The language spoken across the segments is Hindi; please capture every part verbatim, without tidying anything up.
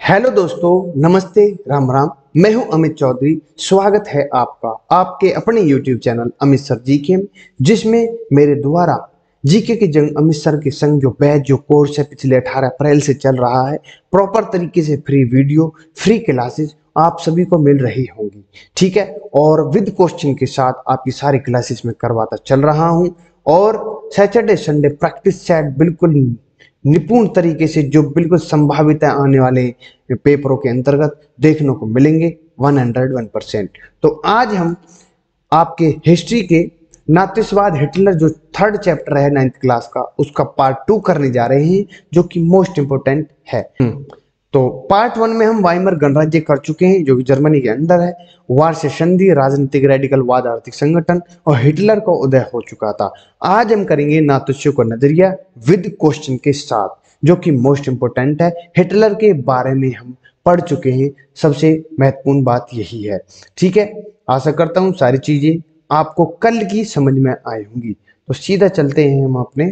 हेलो दोस्तों, नमस्ते, राम राम। मैं हूं अमित चौधरी। स्वागत है आपका आपके अपने YouTube channel Amit sir GK में, जिसमें मेरे द्वारा जीके के जंग अमित सर के संग जो बैच जो कोर्स है पिछले अठारह अप्रैल से चल रहा है, प्रॉपर तरीके से फ्री वीडियो फ्री क्लासेस आप सभी को मिल रही होंगी। ठीक है, और विद क्वेश्चन के साथ आपकी सारी क्लासेस में करवाता चल रहा हूं। और सैटरडे संडे प्रैक्टिस सेट बिल्कुल निपुण तरीके से जो बिल्कुल संभावित है आने वाले पेपरों के अंतर्गत देखने को मिलेंगे वन हंड्रेड वन परसेंट। तो आज हम आपके हिस्ट्री के नातिस्वाद हिटलर जो थर्ड चैप्टर है नाइन्थ क्लास का, उसका पार्ट टू करने जा रहे हैं, जो कि मोस्ट इंपोर्टेंट है। तो पार्ट वन में हम वाइमर गणराज्य कर चुके हैं, जो कि जर्मनी के अंदर है। वार से संधि, राजनीतिक रेडिकलवाद, आर्थिक संगठन और हिटलर का उदय हो चुका था। आज हम करेंगे नातुष्यों का नजरिया विद क्वेश्चन के साथ, जो कि मोस्ट इंपोर्टेंट है। हिटलर के बारे में हम पढ़ चुके हैं, सबसे महत्वपूर्ण बात यही है। ठीक है, आशा करता हूं सारी चीजें आपको कल की समझ में आई होंगी। तो सीधा चलते हैं हम अपने,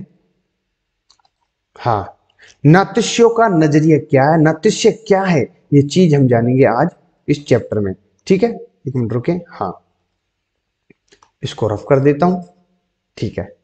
हाँ, नातुष्यों का नजरिया क्या है, नातुष्य क्या है, ये चीज हम जानेंगे आज इस चैप्टर में। ठीक है, एक मिनट रुके, हाँ, इसको रफ कर देता हूं। ठीक है,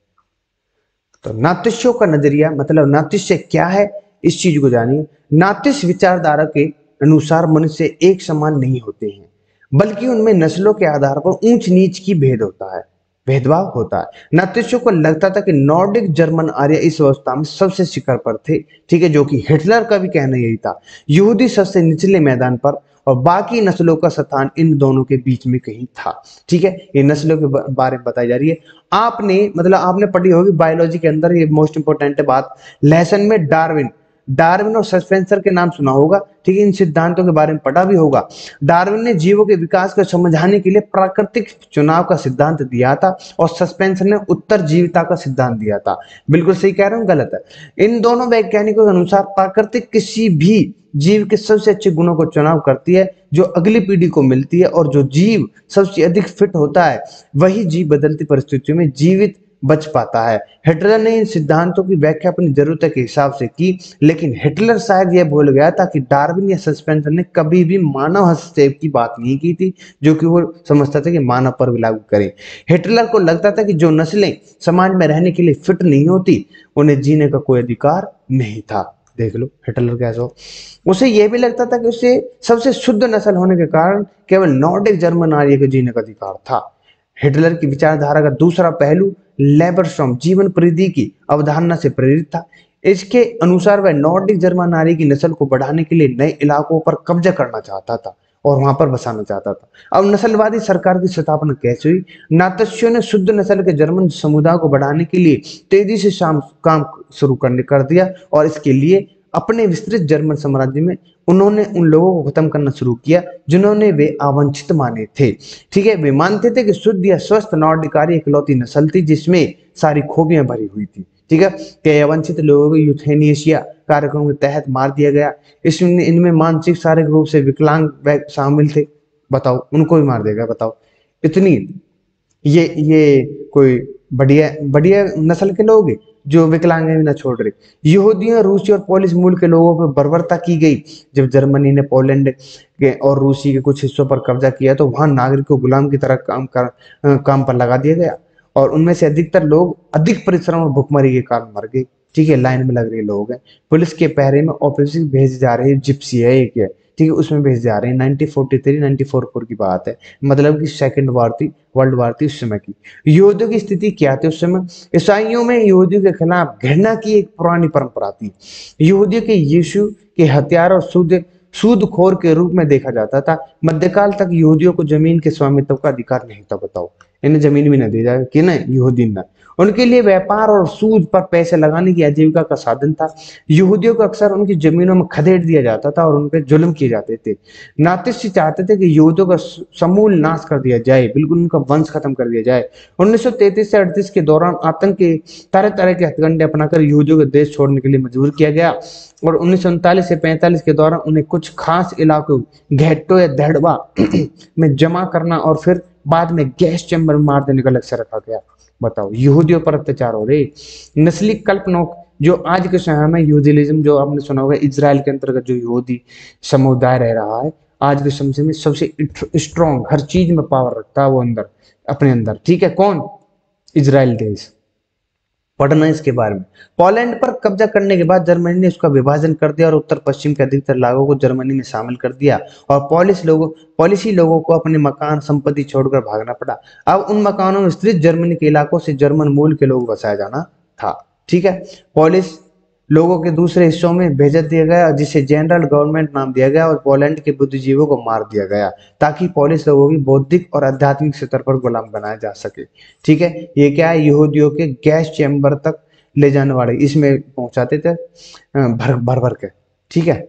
तो नातुष्यों का नजरिया मतलब नातुष्य क्या है, इस चीज को जानिए। नातुष्य विचारधारा के अनुसार मनुष्य एक समान नहीं होते हैं, बल्कि उनमें नस्लों के आधार पर ऊंच नीच की भेद होता है भेदभाव होता है। नातुष्यों को लगता था कि नॉर्डिक जर्मन आर्य इस अवस्था में सबसे शिखर पर थे। ठीक है, जो कि हिटलर का भी कहना यही था। यहूदी सबसे निचले मैदान पर और बाकी नस्लों का स्थान इन दोनों के बीच में कहीं था। ठीक है, ये नस्लों के बारे में बताई जा रही है। आपने मतलब आपने पढ़ी होगी बायोलॉजी के अंदर, ये मोस्ट इंपोर्टेंट है बात, लेसन में डार्विन डार्विन और सस्पेंसर के नाम सुना होगा। ठीक है, इन सिद्धांतों के बारे में पढ़ा भी होगा। डार्विन ने जीवों के विकास को समझाने के लिए प्राकृतिक चुनाव का सिद्धांत दिया था, और सस्पेंसर ने उत्तरजीविता का सिद्धांत दिया था। बिल्कुल सही कह रहा हूं, गलत है? इन दोनों वैज्ञानिकों के अनुसार प्राकृतिक किसी भी जीव के सबसे अच्छे गुणों को चुनाव करती है, जो अगली पीढ़ी को मिलती है, और जो जीव सबसे अधिक फिट होता है वही जीव बदलती परिस्थितियों में जीवित बच पाता है। हिटलर ने इन सिद्धांतों की व्याख्या अपनी जरूरत के हिसाब से की, लेकिन हिटलर शायद यह भूल गया था कि डार्विन या सस्पेंसर ने कभी भी मानव हस्तक्षेप की बात नहीं की थी, जो कि वो समझता था कि मानव पर भी लागू करें। हिटलर को लगता था कि जो नस्लें समाज में रहने के लिए फिट नहीं होती, उन्हें जीने का कोई अधिकार नहीं था। देख लो हिटलर कैसा हो। उसे यह भी लगता था कि उसे सबसे शुद्ध नस्ल होने के कारण केवल नॉर्डिक जर्मन आर्य के जीने का अधिकार था। हिटलर की विचारधारा का दूसरा पहलू लेबरस्टॉर्म जीवन परिधि की अवधारणा से प्रेरित था। इसके अनुसार वह नॉर्डिक जर्मन आर्य की नस्ल को बढ़ाने के लिए नए इलाकों पर कब्जा करना चाहता था और वहां पर बसाना चाहता था। अब नस्लवादी सरकार की स्थापना कैसे हुई? नातुष्यों ने शुद्ध नस्ल के जर्मन समुदाय को बढ़ाने के लिए तेजी से शाम काम शुरू करने कर दिया, और इसके लिए अपने विस्तृत जर्मन साम्राज्य में उन्होंने उन लोगों को खत्म करना शुरू किया जिन्होंने वे अवांछित माने थे। ठीक है, वे मानते थे कि शुद्ध या स्वस्थ नॉर्डिक आर्य इकलौती नस्ल थी जिसमें सारी खूबियां भरी हुई थी। ठीक है, कि अवांछित लोगों को यूथेनेशिया कार्यक्रम के तहत मार दिया गया। इसमें इनमें मानसिक शारीरिक रूप से विकलांग शामिल थे। बताओ, उनको भी मार देगा? बताओ, इतनी ये ये कोई बढ़िया बढ़िया नस्ल के लोग जो विकलांग भी ना छोड़ रहे। यहूदियों, रूसी और पोलिश मूल के लोगों पर बर्बरता की गई। जब जर्मनी ने पोलैंड के और रूसी के कुछ हिस्सों पर कब्जा किया, तो वहां नागरिक को गुलाम की तरह काम कर काम पर लगा दिया गया, और उनमें से अधिकतर लोग अधिक परिश्रम और भुखमरी के कारण मर गए। ठीक है, लाइन में लग रहे लोग हैं। पुलिस के पहरे में ऑफिसर भेजे जा रहे हैं, जिप्सी है एक है, ठीक है, उसमें भेजे जा रहे हैं। Nineteen forty three nineteen forty four की बात है, मतलब कि सेकंड वार थी, वर्ल्ड वार थी उस समय की। यहूदियों की स्थिति क्या थी उस समय? ईसाइयों में यहूदियों के खिलाफ घृणा की एक पुरानी परंपरा थी। यहूदियों के यीशु के हथियार और शुद्ध सूदखोर के रूप में देखा जाता था। मध्यकाल तक यहूदियों को जमीन के स्वामित्व का अधिकार नहीं था। बताओ, इन्हें जमीन भी न दी जाए कि नहीं, यहूदी न, उनके लिए व्यापार और सूद पर पैसे लगाने की आजीविका का साधन था। यहूदियों को अक्सर उनकी जमीनों में खदेड़ दिया जाता था और उन पर जुल्म किए जाते थे। नातिशी चाहते थे कि यहूदियों का समूल नाश कर दिया जाए, बिल्कुल उनका वंश खत्म कर दिया जाए। उन्नीस सौ तैंतीस से अड़तीस के दौरान आतंक के तरह तरह के हथकंडे अपनाकर यहूदियों को देश छोड़ने के लिए मजबूर किया गया, और उन्नीस सौ उनतालीस से पैंतालीस के दौरान उन्हें कुछ खास इलाकों घेट्टो या दहड़वा में जमा करना और फिर बाद में गैस चैम्बर में मार देने का लक्ष्य रखा गया। बताओ, यहूदियों पर अत्याचार हो रहे। नस्ली कल्पनों जो आज के समय में यूदिलिज्म, जो आपने सुना होगा, इजराइल के अंतर्गत जो यहूदी समुदाय रह रहा है, आज के समय में सबसे स्ट्रॉन्ग, हर चीज में पावर रखता है वो अंदर, अपने अंदर, ठीक है, कौन? इजराइल देश। पढ़ना इसके बारे में। पोलैंड पर कब्जा करने के बाद जर्मनी ने उसका विभाजन कर दिया और उत्तर पश्चिम के अधिकतर लोगों को जर्मनी में शामिल कर दिया, और पॉलिश लोगों पॉलिसी लोगों को अपने मकान संपत्ति छोड़कर भागना पड़ा। अब उन मकानों में स्थित जर्मनी के इलाकों से जर्मन मूल के लोग बसाया जाना था, ठीक है। पॉलिश लोगों के दूसरे हिस्सों में भेज दिया गया, जिसे जनरल गवर्नमेंट नाम दिया गया, और पोलैंड के बुद्धिजीवियों को मार दिया गया ताकि पॉलिश लोगों की बौद्धिक और आध्यात्मिक स्तर पर गुलाम बनाया जा सके, ठीक है। ये क्या है? यहूदियों के गैस चैम्बर तक ले जाने वाले इसमें पहुंचाते थे भर भर भर के, ठीक है,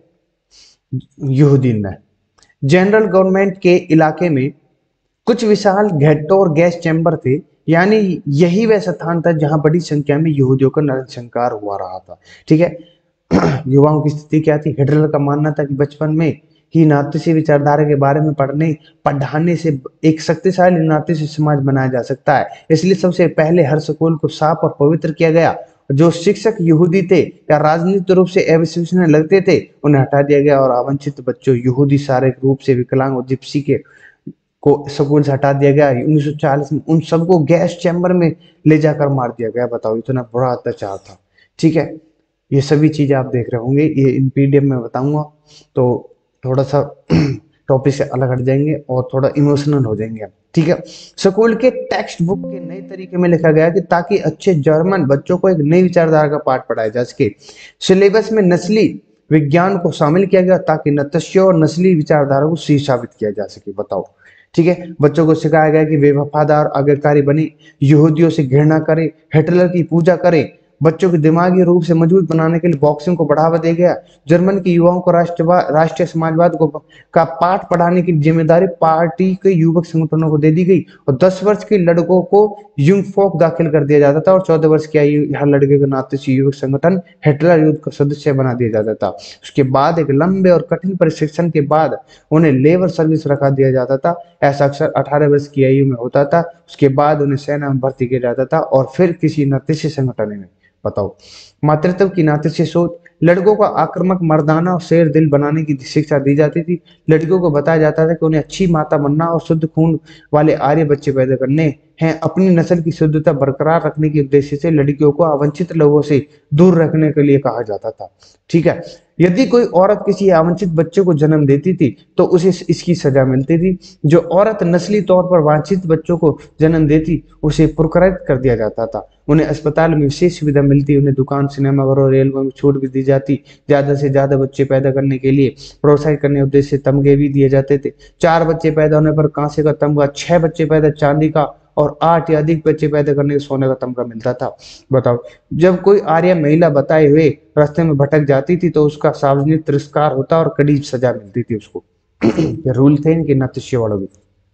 यहूदी में। जनरल गवर्नमेंट के इलाके में कुछ विशाल घेट्टो और गैस चैम्बर थे, यानी यही वह स्थान था जहां बड़ी संख्या में यहूदियों का नरसंहार हुआ रहा था, ठीक है। युवाओं की स्थिति क्या थी? हिटलर का मानना था कि बचपन में ही नात्सी विचारधारा के बारे में पढ़ने पढ़ाने से एक शक्तिशाली नात्सी समाज बनाया जा सकता है। इसलिए सबसे पहले हर स्कूल को साफ और पवित्र किया गया। जो शिक्षक यहूदी थे या राजनीतिक रूप से अविश्वसनीय लगते थे, उन्हें हटा दिया गया, और अवंचित बच्चों, यहूदी, शारीरिक रूप से विकलांग और जिप्सी के को स्कूल से हटा दिया गया। उन्नीस सौ चालीस में उन सबको गैस चैम्बर में ले जाकर मार दिया गया। बताओ, इतना बुरा अत्याचार था, ठीक है। ये सभी चीजें आप देख रहे होंगे, ये इन पीडीएफ में बताऊंगा, तो थोड़ा सा टॉपिक से अलग हट जाएंगे और थोड़ा इमोशनल हो जाएंगे, ठीक है। स्कूल के टेक्स्ट बुक के नए तरीके में लिखा गया कि ताकि अच्छे जर्मन बच्चों को एक नई विचारधारा का पाठ पढ़ाया जा सके। सिलेबस में नस्ली विज्ञान को शामिल किया गया ताकि नत्स्यों और नस्ली विचारधारा को सही साबित किया जा सके। बताओ, ठीक है। बच्चों को सिखाया गया कि वे वफादार, आज्ञाकारी बने, यहूदियों से घृणा करें, हिटलर की पूजा करें। बच्चों को दिमागी रूप से मजबूत बनाने के लिए बॉक्सिंग को बढ़ावा दिया गया। जर्मन के युवाओं को राष्ट्रवाद राष्ट्रीय समाजवाद को का पाठ पढ़ाने की जिम्मेदारी पार्टी के युवक संगठनों को दे दी गई, और दस वर्ष के लड़कों को युंग फोक दाखिल कर दिया जाता था, और चौदह वर्ष की आयु हर लड़के को नात्सी युवक संगठन हिटलर युद्ध का सदस्य बना दिया जाता था। उसके बाद एक लंबे और कठिन प्रशिक्षण के बाद उन्हें लेबर सर्विस रखा दिया जाता था। ऐसा अक्सर अठारह वर्ष की आयु में होता था। उसके बाद उन्हें सेना में भर्ती किया जाता था और फिर किसी नात्सी संगठन में। बताओ, मातृत्व की नात्सी सोच। लड़कों को आक्रामक, मर्दाना और शेर दिल बनाने की शिक्षा दी जाती थी। लड़कियों को बताया जाता था कि उन्हें अच्छी माता बनना और शुद्ध खून वाले आर्य बच्चे पैदा करने हैं। अपनी नस्ल की शुद्धता बरकरार रखने के उद्देश्य से लड़कियों को अवंचित लोगों से दूर रखने के लिए कहा जाता था, ठीक है। यदि कोई औरत किसी अवंचित बच्चे को जन्म देती थी तो उसे इसकी सजा मिलती थी। जो औरत नस्ली तौर पर वांछित बच्चों को जन्म देती उसे पुरस्कृत कर दिया जाता था। उन्हें अस्पताल में विशेष सुविधा मिलती, उन्हें दुकान, सिनेमाघर और रेलवे में छूट भी दी जाती। ज्यादा से ज्यादा बच्चे पैदा करने के लिए प्रोत्साहित करने उद्देश्य से तमगे भी दिए जाते थे। चार बच्चे पैदा होने पर कांसे का तमगा, छह बच्चे पैदा चांदी का, और आठ या अधिक बच्चे पैदा करने के सोने का तमगा मिलता था। बताओ, जब कोई आर्य महिला बताए हुए रास्ते में भटक जाती थी तो उसका सार्वजनिक तिरस्कार होता और कड़ी सजा मिलती थी उसको। ये रूल थे इनके नात्सी वालों के।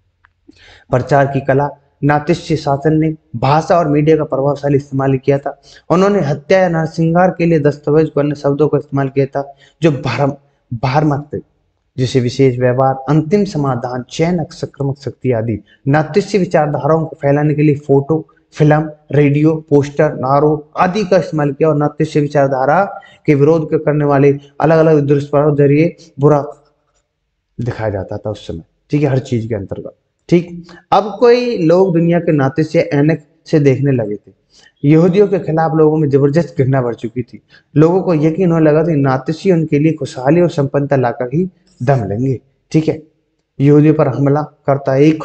प्रचार की कला। नात्सी शासन ने भाषा और मीडिया का प्रभावशाली इस्तेमाल किया था। उन्होंने हत्या या नरसंहार के लिए दस्तावेज को अन्य शब्दों का इस्तेमाल किया था जो भ्रामक थे, जैसे विशेष व्यवहार, अंतिम समाधान, चयन, संक्रामक शक्ति आदि। नात्सी विचारधाराओं को फैलाने के लिए फोटो, फिल्म, रेडियो, पोस्टर, नारों आदि का इस्तेमाल किया, और नात्सी विचारधारा के विरोध करने वाले अलग अलग दुष्प्रभाव जरिए बुरा दिखाया जाता था उस समय, ठीक है, हर चीज के अंतर्गत, ठीक। अब कोई लोग दुनिया के नात्सी ऐनक से देखने लगे थे। यहूदियों के खिलाफ लोगों में जबरदस्त घृणा बढ़ चुकी थी। लोगों को यकीन होने लगा कि नात्सी उनके लिए खुशहाली और संपन्नता लाकर ही दम लेंगे, ठीक है। यहूदियों पर हमला करता एक,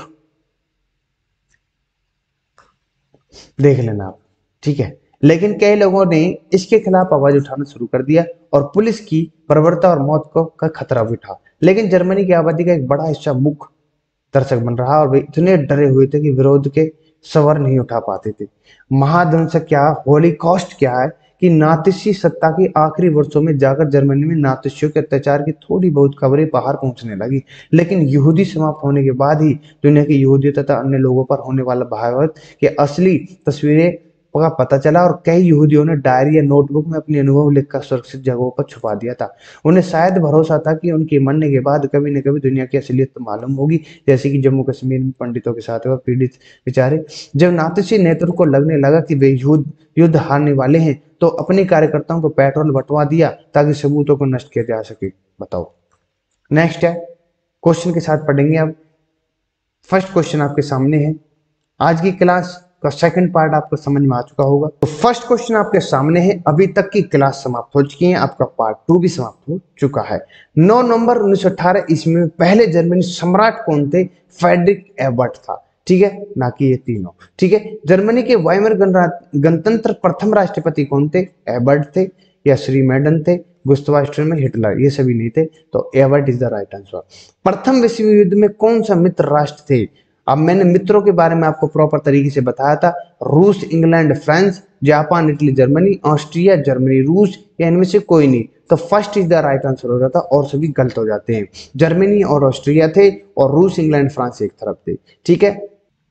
देख लेना आप, ठीक है। लेकिन कई लोगों ने इसके खिलाफ आवाज उठाना शुरू कर दिया और पुलिस की बर्बरता और मौत को का खतरा भी उठा। लेकिन जर्मनी की आबादी का एक बड़ा हिस्सा मुख्य दर्शक बन रहा और वे इतने डरे हुए थे कि विरोध के सवार नहीं उठा पाते थे। महाध्वंस क्या, होलीकॉस्ट क्या है कि नात्सी सत्ता के आखिरी वर्षों में जाकर जर्मनी में नात्सियों के अत्याचार की थोड़ी बहुत खबरें बाहर पहुंचने लगी। लेकिन यहूदी समाप्त होने के बाद ही दुनिया के यहूदी तथा अन्य लोगों पर होने वाला भयावह के असली तस्वीरें का पता चला, और कई यहूदियों ने डायरी या नोटबुक में अपने अनुभव लिखकर सुरक्षित जगहों पर छुपा दिया था। उन्हें शायद भरोसा था कि उनके मरने के बाद कभी न कभी दुनिया की असलियत मालूम होगी, जैसे कि जम्मू कश्मीर में पंडितों के साथ पीड़ित बेचारे। जब नात्सी नेतृत्व को लगने लगा कि वे युद्ध युद्ध हारने वाले हैं तो अपने कार्यकर्ताओं को पेट्रोल बंटवा दिया ताकि सबूतों को नष्ट किया जा सके। बताओ। नेक्स्ट है, क्वेश्चन के साथ पढ़ेंगे अब। फर्स्ट क्वेश्चन आपके सामने है। आज की क्लास का सेकंड पार्ट आपको समझ में आ चुका होगा। तो फर्स्ट क्वेश्चन आपके सामने है। अभी तक की क्लास समाप्त हो चुकी है, आपका पार्ट टू भी समाप्त हो चुका है। नौ नवंबर उन्नीस सौ अठारह ईस्वी में पहले जर्मनी सम्राट कौन थे? फ्रेडरिक एबर्ट था, ठीक है, ना कि ये तीनों, ठीक है। जर्मनी के वाइमर गणतंत्र प्रथम राष्ट्रपति कौन थे? एबर्ट थे या श्री मैडन थे, गुस्ताव स्ट्रमर, हिटलर, ये सभी नहीं थे, तो Ebert is the right answer. प्रथम विश्व युद्ध में कौन सा मित्र राष्ट्र थे? अब मैंने मित्रों के बारे में आपको प्रॉपर तरीके से बताया था। रूस, England, France, Japan, Italy, Germany, Austria, Germany, रूस, या इनमें से कोई नहीं। तो first is the right answer हो जाता और सभी गलत हो जाते हैं। जर्मनी और ऑस्ट्रिया थे और रूस, इंग्लैंड, फ्रांस एक तरफ थे, ठीक है।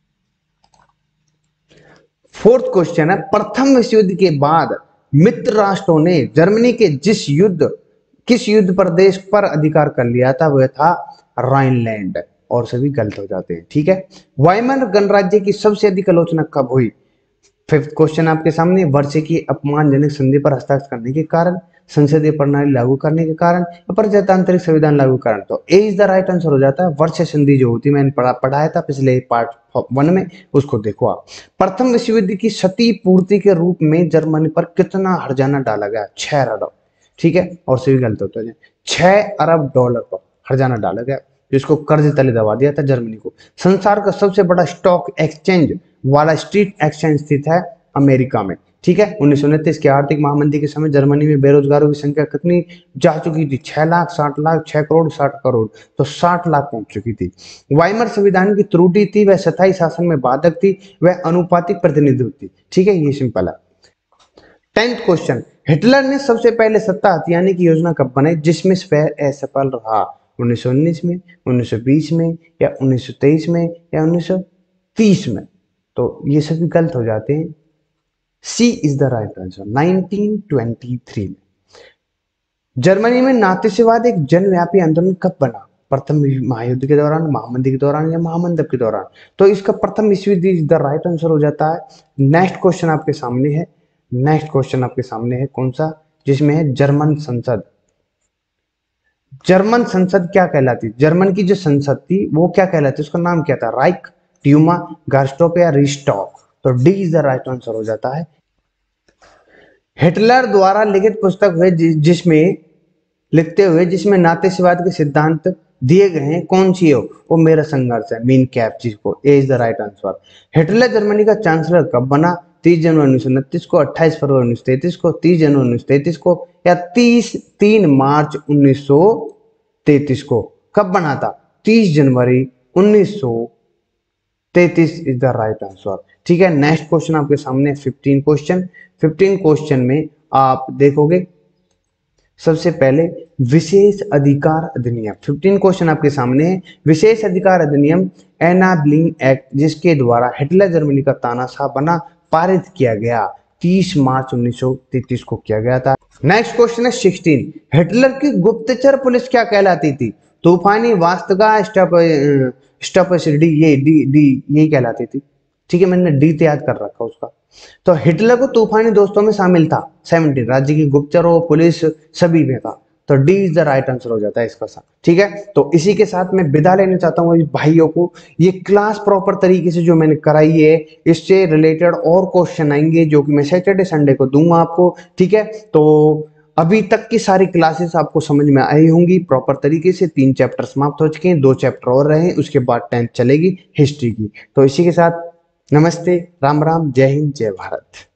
फोर्थ क्वेश्चन है, प्रथम विश्व युद्ध के बाद मित्र राष्ट्रों ने जर्मनी के जिस युद्ध किस युद्ध प्रदेश पर अधिकार कर लिया था वह था राइनलैंड, और सभी गलत हो जाते हैं, ठीक है। वाइमर गणराज्य की सबसे अधिक आलोचना कब हुई? फिफ्थ क्वेश्चन आपके सामने, वर्ष की अपमानजनक संधि पर हस्ताक्षर करने के कारण, संसदीय प्रणाली लागू करने के कारण, प्रजातांत्रिक संविधान लागू कारण। तो A is the right answer हो जाता है। वर्ष संधि जो होती है, मैंने पढ़ा पढ़ाया था पिछले पार्ट वन में, उसको देखो आप। प्रथम विश्व युद्ध की क्षति पूर्ति के रूप में जर्मनी पर कितना हर्जाना डाला गया? छह अरब, ठीक है, और सभी गलत होते हैं। छह अरब डॉलर पर हर्जाना डाला गया, जिसको कर्ज तले दबा दिया था जर्मनी को। संसार का सबसे बड़ा स्टॉक एक्सचेंज वाला स्ट्रीट एक्सचेंज स्थित है अमेरिका में, ठीक है। उन्नीस सौ उनतीस की आर्थिक महामंदी के समय जर्मनी में बेरोजगारों की संख्या कितनी जा चुकी थी? छह लाख, साठ लाख, छह करोड़, साठ करोड़, तो साठ लाख पहुंच चुकी थी। वाइमर संविधान की त्रुटि थी, वह स्थायी शासन में बाधक थी, वह अनुपातिक प्रतिनिधित्व थी, ठीक है, ये सिंपल है। टेंथ क्वेश्चन, हिटलर ने सबसे पहले सत्ता हथियाने की योजना कब बनाई जिसमें वह असफल रहा? उन्नीस सौ उन्नीस में, उन्नीस सौ बीस में, या उन्नीस सौ तेईस में, या उन्नीस सौ तीस में? तो ये सभी गलत हो जाते हैं। C is the right answer, nineteen twenty three में। जर्मनी में नात्सीवाद एक जनव्यापी आंदोलन कब बना? प्रथम महायुद्ध के दौरान, महामंदी के दौरान, या महामंडप के दौरान? तो इसका प्रथम विश्व युद्ध इज द राइट आंसर हो जाता है। नेक्स्ट क्वेश्चन आपके सामने है। नेक्स्ट क्वेश्चन आपके सामने है कौन सा? जिसमें है जर्मन संसद। जर्मन संसद क्या कहलाती? जर्मन की जो संसद थी वो क्या कहलाती? उसका नाम क्या था? राइक, ट्यूमा, गार्स्टॉप, या रिस्टॉक? तो D is the right answer हो जाता है। हिटलर द्वारा लिखित पुस्तक हुए जिसमें लिखते हुए जिसमें नात्सीवाद के सिद्धांत दिए गए हैं, कौन सी हो? वो मेरा संघर्ष है, मीन कैप, जिसको A is the right answer. Hitler Germany का चांसलर कब बना? तीस जनवरी उन्नीस सौ उनतीस को, अट्ठाईस फरवरी उन्नीस सौ तैतीस को, तीस जनवरी उन्नीस सौ तैतीस को, या तीस तीन मार्च उन्नीस सौ तैतीस को? कब बना था? तीस जनवरी उन्नीस सौ तैतीस इज द राइट आंसर, ठीक है। नेक्स्ट क्वेश्चन आपके सामने फिफ्टीन क्वेश्चन। फिफ्टीन क्वेश्चन में आप देखोगे सबसे पहले विशेष अधिकार अधिनियम। फिफ्टीन क्वेश्चन आपके सामने है। विशेष अधिकार अधिनियम एनाब्लिंग एक्ट, जिसके द्वारा हिटलर जर्मनी का तानाशाह बना, पारित किया गया तीस मार्च उन्नीस सौ तैतीस को किया गया था। नेक्स्ट क्वेश्चन है सिक्सटीन। हिटलर की गुप्तचर पुलिस क्या कहलाती थी? तूफानी, वास्तगा, स्टॉप स्टॉप डी, ये डी डी यही कहलाती थी, ठीक है। मैंने डी तो याद कर रखा उसका। तो हिटलर को तूफानी दोस्तों में शामिल था, सेवनटीन राज्य की गुप्तचरों, पुलिस, सभी में था, तो D is the right answer हो जाता है इसका साथ, ठीक है। तो इसी के साथ मैं विदा लेना चाहता हूँ भाइयों को। ये क्लास प्रॉपर तरीके से जो मैंने कराई है, इससे रिलेटेड और क्वेश्चन आएंगे जो कि मैं सैटरडे संडे को दूंगा आपको, ठीक है। तो अभी तक की सारी क्लासेस आपको समझ में आई होंगी प्रॉपर तरीके से। तीन चैप्टर समाप्त हो चुके हैं, दो चैप्टर और रहे, उसके बाद टेंथ चलेगी हिस्ट्री की। तो इसी के साथ नमस्ते, राम राम, जय हिंद, जय भारत।